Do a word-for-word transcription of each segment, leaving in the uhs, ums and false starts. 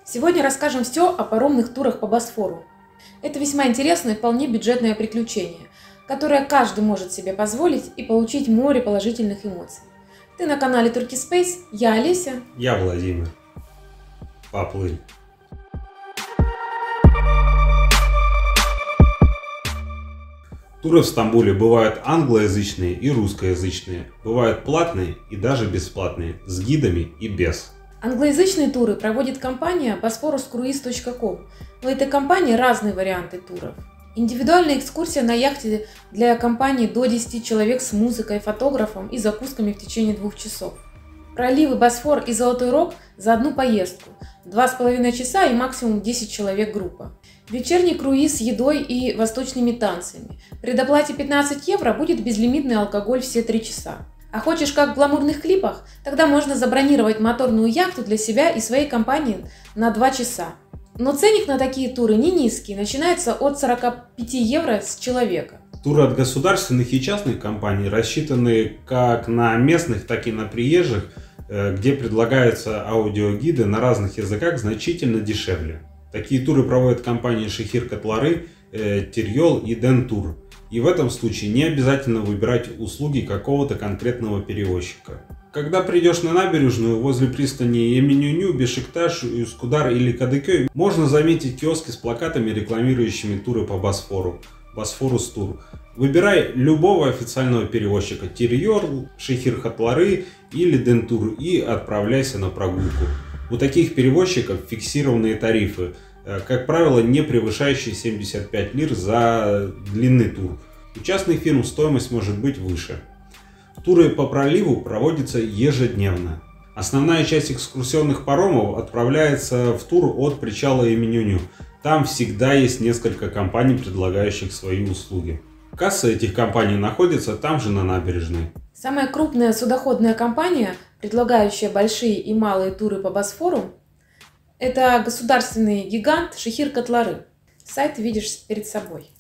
Сегодня расскажем все о паромных турах по Босфору. Это весьма интересное и вполне бюджетное приключение, которое каждый может себе позволить и получить море положительных эмоций. Ты на канале Turkish Space, я Олеся. Я Владимир. Поплыль. Туры в Стамбуле бывают англоязычные и русскоязычные, бывают платные и даже бесплатные, с гидами и без. Англоязычные туры проводит компания босфорус круиз точка ком. У этой компании разные варианты туров. Индивидуальная экскурсия на яхте для компании до десяти человек с музыкой, фотографом и закусками в течение двух часов. Проливы Босфор и Золотой Рог за одну поездку, два с половиной часа и максимум десять человек группа. Вечерний круиз с едой и восточными танцами. При доплате пятнадцать евро будет безлимитный алкоголь все три часа. А хочешь как в гламурных клипах? Тогда можно забронировать моторную яхту для себя и своей компании на два часа. Но ценник на такие туры не низкий, начинается от сорока пяти евро с человека. Туры от государственных и частных компаний рассчитаны как на местных, так и на приезжих, где предлагаются аудиогиды на разных языках значительно дешевле. Такие туры проводят компании Шехир Котлары, Тирьол и Дентур. И в этом случае не обязательно выбирать услуги какого-то конкретного перевозчика. Когда придешь на набережную возле пристани Емин-Ню, Бешикташ, Üsküdar или Кадыкөй, можно заметить киоски с плакатами, рекламирующими туры по Босфору. Босфорус Тур. Выбирай любого официального перевозчика Тирьол, Шехир Котлары или Дентур и отправляйся на прогулку. У таких перевозчиков фиксированные тарифы, как правило, не превышающие семьдесят пять лир за длинный тур. У частных фирм стоимость может быть выше. Туры по проливу проводятся ежедневно. Основная часть экскурсионных паромов отправляется в тур от причала Емин-Ню. Там всегда есть несколько компаний, предлагающих свои услуги. Касса этих компаний находится там же на набережной. Самая крупная судоходная компания, предлагающая большие и малые туры по Босфору, это государственный гигант Шехир Котлары. Сайт видишь перед собой.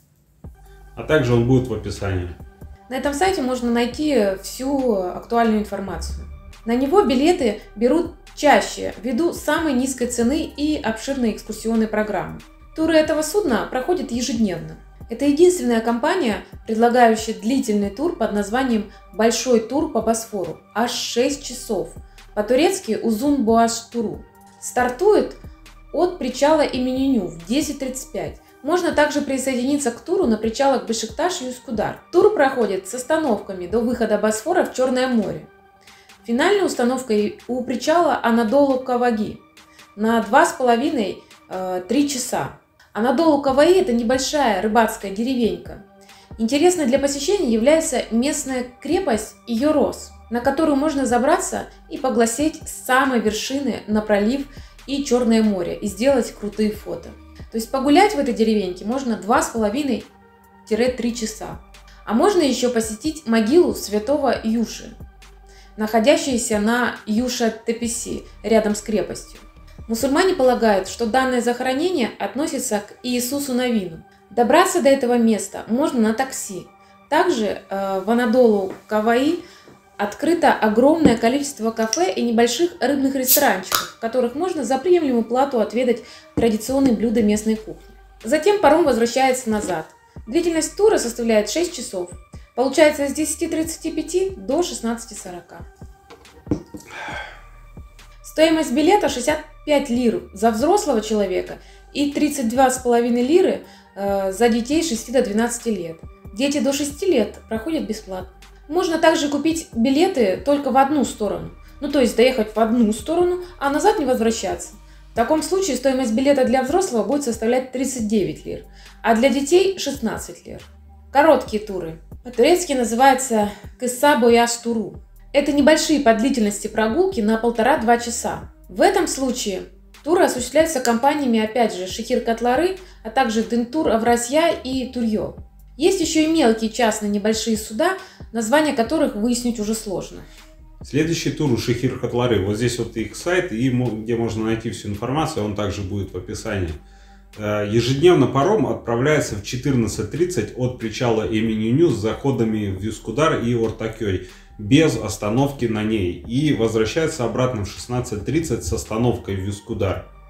А также он будет в описании. На этом сайте можно найти всю актуальную информацию. На него билеты берут чаще ввиду самой низкой цены и обширной экскурсионной программы. Туры этого судна проходят ежедневно. Это единственная компания, предлагающая длительный тур под названием «Большой тур по Босфору» аж шесть часов, по-турецки «Узун Боаш Туру». Стартует от причала Емин-Ню в десять тридцать пять. Можно также присоединиться к туру на причалах Бешикташ и Üsküdar. Тур проходит с остановками до выхода Босфора в Черное море. Финальной установкой у причала Анадолу-Каваги на два с половиной - три часа. Анадолу-Каваи – это небольшая рыбацкая деревенька. Интересной для посещения является местная крепость Йорос, на которую можно забраться и поглазеть с самой вершины на пролив и Черное море и сделать крутые фото. То есть погулять в этой деревеньке можно два с половиной - три часа. А можно еще посетить могилу святого Юши, находящуюся на Юша-Тепеси, рядом с крепостью. Мусульмане полагают, что данное захоронение относится к Иисусу Навину. Добраться до этого места можно на такси. Также э, в Анадолу-Каваи открыто огромное количество кафе и небольших рыбных ресторанчиков, в которых можно за приемлемую плату отведать традиционные блюда местной кухни. Затем паром возвращается назад. Длительность тура составляет шесть часов. Получается с десяти тридцати пяти до шестнадцати сорока. Стоимость билета шестьдесят пять лир за взрослого человека и тридцать две с половиной лиры э, за детей с шести до двенадцати лет. Дети до шести лет проходят бесплатно. Можно также купить билеты только в одну сторону, ну то есть доехать в одну сторону, а назад не возвращаться. В таком случае стоимость билета для взрослого будет составлять тридцать девять лир, а для детей шестнадцать лир. Короткие туры. По-турецки называется «Кыса Бояш Туру». Это небольшие по длительности прогулки на полтора-два часа. В этом случае туры осуществляются компаниями опять же Шехир Котлары, а также Дентур, Аврасья и Турьол. Есть еще и мелкие частные небольшие суда, названия которых выяснить уже сложно. Следующий тур у Шехир Котлары. Вот здесь вот их сайт, и где можно найти всю информацию, он также будет в описании. Ежедневно паром отправляется в четырнадцать тридцать от причала Емин-Ню с заходами в Üsküdar и Ортакёй без остановки на ней и возвращается обратно в шестнадцать тридцать с остановкой в Üsküdar.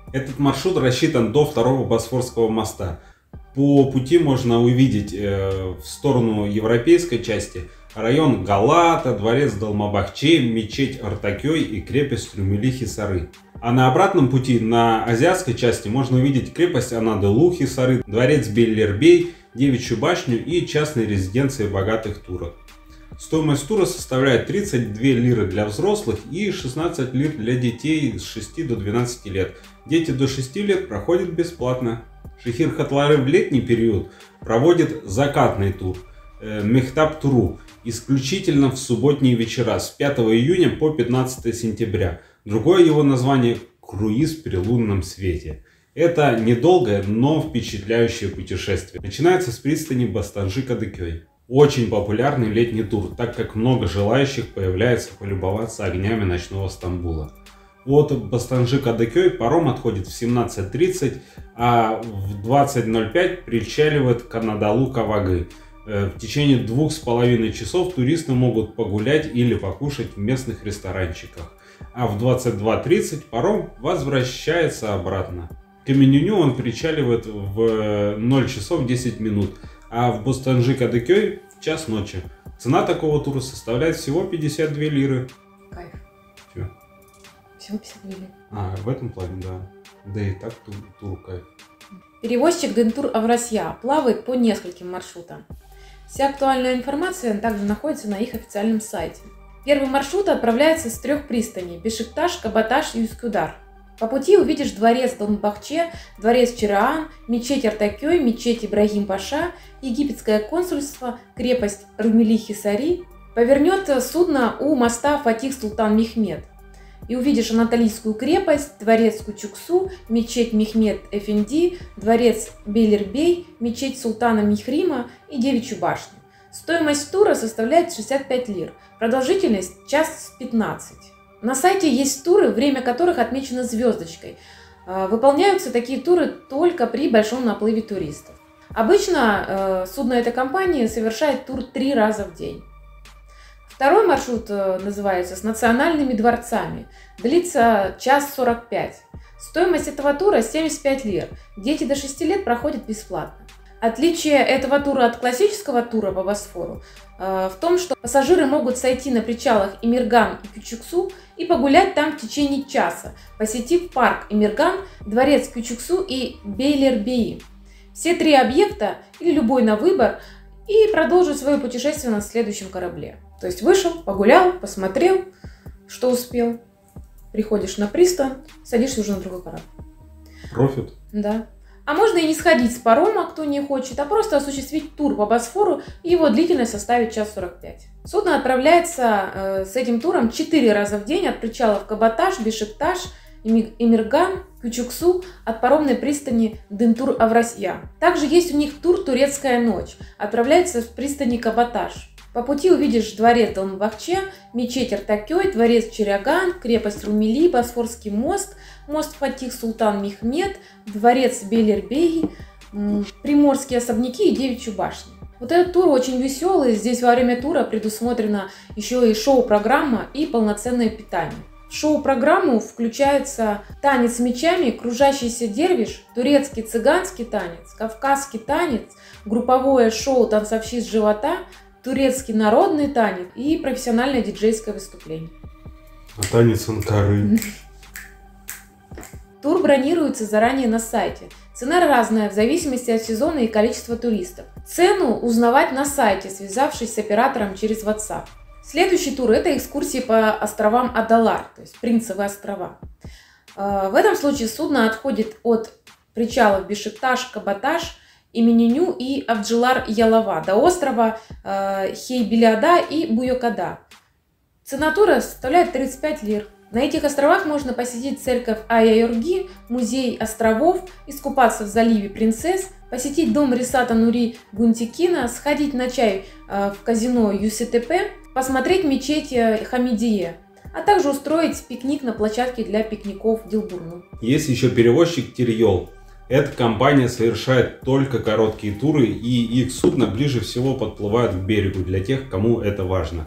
Этот маршрут рассчитан до второго Босфорского моста. По пути можно увидеть э, в сторону европейской части район Галата, дворец Долмабахче, мечеть Ортакёй и крепость Румели-Хисары. А на обратном пути на азиатской части можно увидеть крепость Анадолу-Хисары, дворец Бейлербей, Девичью башню и частные резиденции богатых турок. Стоимость тура составляет тридцать две лиры для взрослых и шестнадцать лир для детей с шести до двенадцати лет. Дети до шести лет проходят бесплатно. Шехир Хатлары в летний период проводит закатный тур э, Мехтаб Туру исключительно в субботние вечера с пятого июня по пятнадцатое сентября. Другое его название – круиз при лунном свете. Это недолгое, но впечатляющее путешествие. Начинается с пристани Бостанжи-Кадыкёй. Очень популярный летний тур, так как много желающих появляется полюбоваться огнями ночного Стамбула. От Бостанжи-Кадыкёй паром отходит в семнадцать тридцать, а в двадцать ноль пять причаливает к Анадолу-Кавагы. В течение двух с половиной часов туристы могут погулять или покушать в местных ресторанчиках. А в двадцать два тридцать паром возвращается обратно. К Каменюню он причаливает в ноль часов десять минут, а в Бостанжи-Кадыкёй в час ночи. Цена такого тура составляет всего пятьдесят две лиры. Кайф. Все. Всего пятьдесят две лиры. А, в этом плане, да. Да и так тур, тур кайф. Перевозчик Дентур Аврасья плавает по нескольким маршрутам. Вся актуальная информация также находится на их официальном сайте. Первый маршрут отправляется с трех пристаней – Бешикташ, Кабаташ и Üsküdar. По пути увидишь дворец Долмабахче, дворец Чираан, мечеть Ортакёй, мечеть Ибрагим-Паша, египетское консульство, крепость Румели-Хисари. Повернет судно у моста Фатих Султан Мехмед. И увидишь Анатолийскую крепость, дворец Кучуксу, мечеть Мехмед Эфенди, дворец Бейлербей, мечеть Султана Михрима и Девичью башню. Стоимость тура составляет шестьдесят пять лир, продолжительность час пятнадцать. На сайте есть туры, время которых отмечено звездочкой. Выполняются такие туры только при большом наплыве туристов. Обычно судно этой компании совершает тур три раза в день. Второй маршрут называется «С национальными дворцами». Длится час сорок пять. Стоимость этого тура семьдесят пять лир. Дети до шести лет проходят бесплатно. Отличие этого тура от классического тура по Босфору в том, что пассажиры могут сойти на причалах Имирган и Кючуксу и погулять там в течение часа, посетив парк Имирган, дворец Кючуксу и Бейлербеи. Все три объекта или любой на выбор и продолжить свое путешествие на следующем корабле. То есть вышел, погулял, посмотрел, что успел, приходишь на пристань, садишься уже на другой корабль. Профит. Да. А можно и не сходить с парома, кто не хочет, а просто осуществить тур по Босфору, и его длительность составит час сорок пять. Судно отправляется э, с этим туром четыре раза в день от причалов Кабаташ, Бешикташ, Имирган, Кючуксу от паромной пристани Дентур Аврасья. Также есть у них тур «Турецкая ночь», отправляется с пристани Кабаташ. По пути увидишь дворец Долмабахче, мечеть Ортакёй, дворец Чиряган, крепость Румели, Босфорский мост, мост Фатих Султан Мехмед, дворец Бейлербеи, приморские особняки и Девичью башню. Вот этот тур очень веселый, здесь во время тура предусмотрена еще и шоу-программа и полноценное питание. В шоу-программу включается танец мечами, кружащийся дервиш, турецкий цыганский танец, кавказский танец, групповое шоу «Танцовщи с живота», турецкий народный танец и профессиональное диджейское выступление. А танец Анкары? Тур бронируется заранее на сайте. Цена разная в зависимости от сезона и количества туристов. Цену узнавать на сайте, связавшись с оператором через WhatsApp. Следующий тур – это экскурсии по островам Адалар, то есть Принцевые острова. В этом случае судно отходит от причалов Бешикташ, Кабаташ, Именюню и Авджилар-Ялова до острова э, Хейбелиада и Буйокада. Цена тура составляет тридцать пять лир. На этих островах можно посетить церковь Айя-Йорги, музей островов, искупаться в заливе Принцесс, посетить дом Рисата Нури Гунтикина, сходить на чай э, в казино ю си тэ пэ, посмотреть мечеть Хамидие, а также устроить пикник на площадке для пикников Дилбурну. Есть еще перевозчик Тирьол. Эта компания совершает только короткие туры, и их судна ближе всего подплывают к берегу для тех, кому это важно.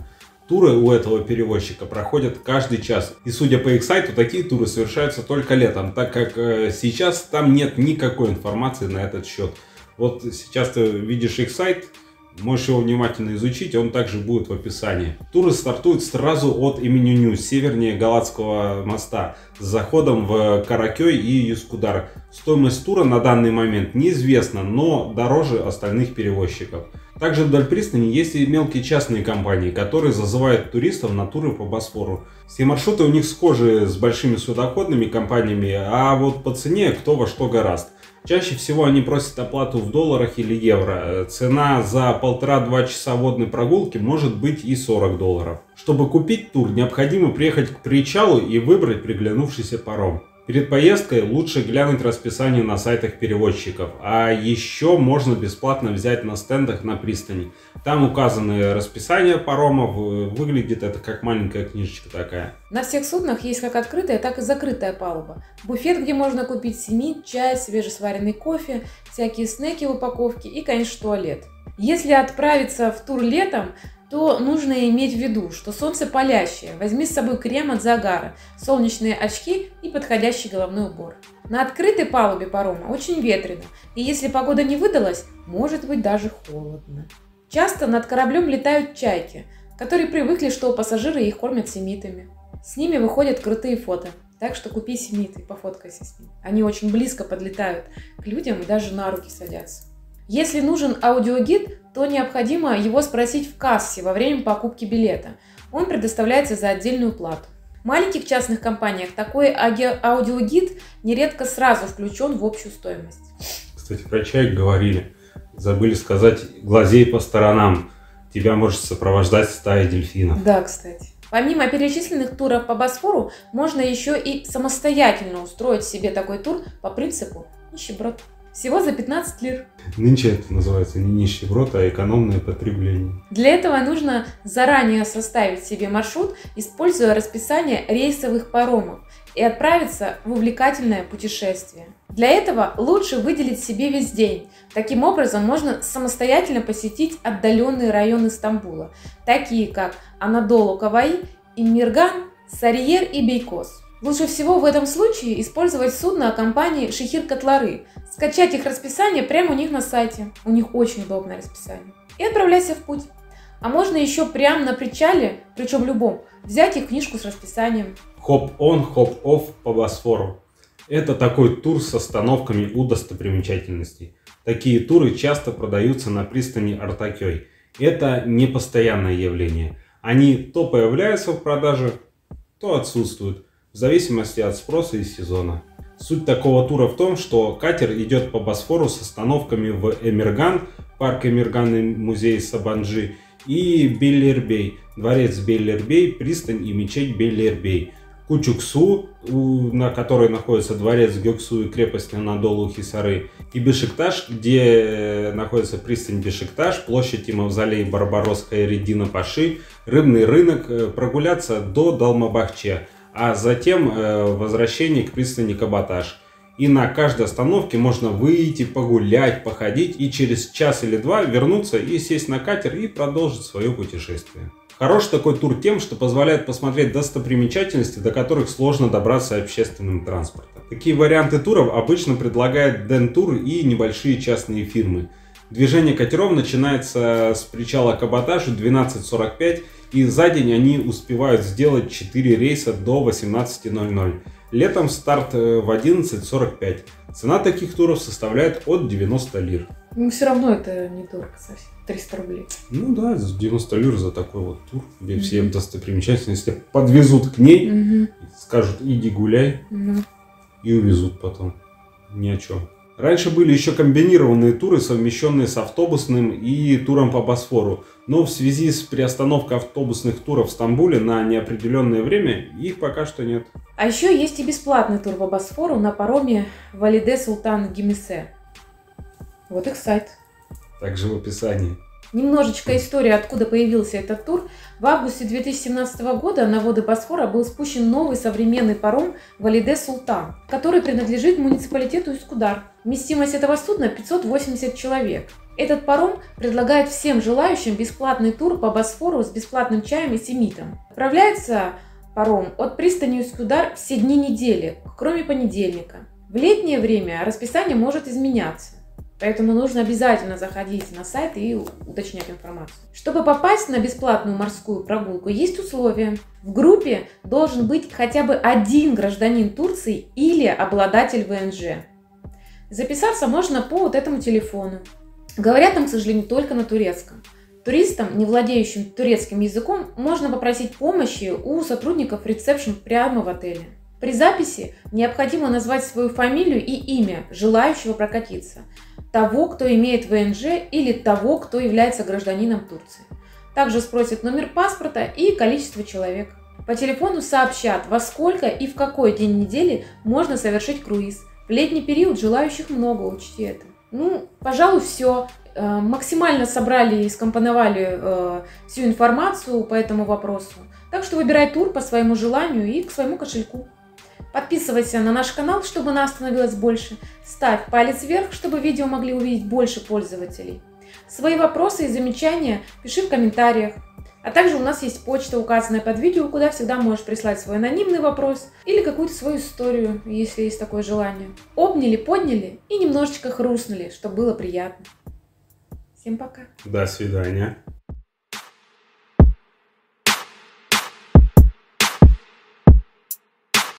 Туры у этого перевозчика проходят каждый час. И судя по их сайту, такие туры совершаются только летом, так как э, сейчас там нет никакой информации на этот счет. Вот сейчас ты видишь их сайт, можешь его внимательно изучить, он также будет в описании. Туры стартуют сразу от Эминюню, севернее Галатского моста, с заходом в Каракёй и Юскудар. Стоимость тура на данный момент неизвестна, но дороже остальных перевозчиков. Также вдоль пристани есть и мелкие частные компании, которые зазывают туристов на туры по Босфору. Все маршруты у них схожи с большими судоходными компаниями, а вот по цене кто во что гораст. Чаще всего они просят оплату в долларах или евро. Цена за полтора-два часа водной прогулки может быть и сорок долларов. Чтобы купить тур, необходимо приехать к причалу и выбрать приглянувшийся паром. Перед поездкой лучше глянуть расписание на сайтах перевозчиков, а еще можно бесплатно взять на стендах на пристани. Там указаны расписания паромов, выглядит это как маленькая книжечка такая. На всех суднах есть как открытая, так и закрытая палуба. Буфет, где можно купить семит, чай, свежесваренный кофе, всякие снеки в упаковке и, конечно, туалет. Если отправиться в тур летом, то нужно иметь в виду, что солнце палящее, возьми с собой крем от загара, солнечные очки и подходящий головной убор. На открытой палубе парома очень ветрено, и если погода не выдалась, может быть даже холодно. Часто над кораблем летают чайки, которые привыкли, что пассажиры их кормят семитами. С ними выходят крутые фото, так что купи семит и пофоткайся с ними. Они очень близко подлетают к людям и даже на руки садятся. Если нужен аудиогид, то необходимо его спросить в кассе во время покупки билета. Он предоставляется за отдельную плату. В маленьких частных компаниях такой аудиогид нередко сразу включен в общую стоимость. Кстати, про чаек говорили. Забыли сказать, глазей по сторонам. Тебя может сопровождать стая дельфинов. Да, кстати. Помимо перечисленных туров по Босфору, можно еще и самостоятельно устроить себе такой тур по принципу нищеброд. Всего за пятнадцать лир. Нынче это называется не нищеброд, а экономное потребление. Для этого нужно заранее составить себе маршрут, используя расписание рейсовых паромов, и отправиться в увлекательное путешествие. Для этого лучше выделить себе весь день. Таким образом, можно самостоятельно посетить отдаленные районы Стамбула, такие как Анадолу Каваи, Иммирган, Сарьер и Бейкос. Лучше всего в этом случае использовать судно компании Шехир Котлары, скачать их расписание прямо у них на сайте, у них очень удобное расписание, и отправляйся в путь. А можно еще прямо на причале, причем любом, взять их книжку с расписанием. Хоп-он, хоп-офф по Босфору. Это такой тур с остановками у достопримечательностей. Такие туры часто продаются на пристани Артакёй. Это не постоянное явление. Они то появляются в продаже, то отсутствуют, в зависимости от спроса и сезона. Суть такого тура в том, что катер идет по Босфору с остановками в Эмирган, парк Эмирган и музей Сабанджи, и Беллербей, дворец Беллербей, пристань и мечеть Беллербей, Кучуксу, на которой находится дворец Гёксу и крепость Анадолу Хисары, и Бешикташ, где находится пристань Бешикташ, площадь и мавзолей Барбарос Хайреддина Паши, рыбный рынок, прогуляться до Долмабахче, а затем э, возвращение к пристани Кабаташ. И на каждой остановке можно выйти, погулять, походить и через час или два вернуться и сесть на катер и продолжить свое путешествие. Хорош такой тур тем, что позволяет посмотреть достопримечательности, до которых сложно добраться общественным транспортом. Такие варианты туров обычно предлагают Ден-тур и небольшие частные фирмы. Движение катеров начинается с причала Кабаташ в двенадцать сорок пять, и за день они успевают сделать четыре рейса до восемнадцати ноль-ноль. Летом старт в одиннадцать сорок пять. Цена таких туров составляет от девяноста лир. Ну, все равно это недорого совсем. триста рублей. Ну да, девяносто лир за такой вот тур, где mm-hmm. все достопримечательности подвезут к ней, mm-hmm. скажут иди гуляй, mm-hmm. и увезут потом. Ни о чем. Раньше были еще комбинированные туры, совмещенные с автобусным и туром по Босфору. Но в связи с приостановкой автобусных туров в Стамбуле на неопределенное время их пока что нет. А еще есть и бесплатный тур по Босфору на пароме Валиде Султан Гемисе. Вот их сайт. Также в описании. Немножечко история, откуда появился этот тур. В августе две тысячи семнадцатого года на воды Босфора был спущен новый современный паром Валиде Султан, который принадлежит муниципалитету Üsküdar. Вместимость этого судна пятьсот восемьдесят человек. Этот паром предлагает всем желающим бесплатный тур по Босфору с бесплатным чаем и семитом. Отправляется паром от пристани Üsküdar все дни недели, кроме понедельника. В летнее время расписание может изменяться, поэтому нужно обязательно заходить на сайт и уточнять информацию. Чтобы попасть на бесплатную морскую прогулку, есть условия. В группе должен быть хотя бы один гражданин Турции или обладатель вэ эн жэ. Записаться можно по вот этому телефону. Говорят там, к сожалению, только на турецком. Туристам, не владеющим турецким языком, можно попросить помощи у сотрудников ресепшн прямо в отеле. При записи необходимо назвать свою фамилию и имя желающего прокатиться, того, кто имеет вэ эн жэ или того, кто является гражданином Турции. Также спросят номер паспорта и количество человек. По телефону сообщат, во сколько и в какой день недели можно совершить круиз. В летний период желающих много, учти это. Ну, пожалуй, все. Максимально собрали и скомпоновали всю информацию по этому вопросу. Так что выбирай тур по своему желанию и к своему кошельку. Подписывайся на наш канал, чтобы нас становилось больше. Ставь палец вверх, чтобы видео могли увидеть больше пользователей. Свои вопросы и замечания пиши в комментариях. А также у нас есть почта, указанная под видео, куда всегда можешь прислать свой анонимный вопрос или какую-то свою историю, если есть такое желание. Обняли, подняли и немножечко хрустнули, чтобы было приятно. Всем пока. До свидания.